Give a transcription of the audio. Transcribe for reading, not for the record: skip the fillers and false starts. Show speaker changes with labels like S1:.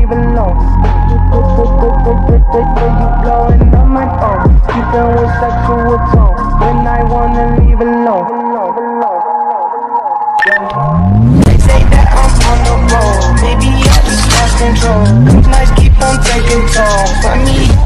S1: leave alone. You blowing on my phone, keeping with sexual tone when I wanna leave alone. They say that I'm on the road, maybe I just lost control. These nights keep on taking toll. Find me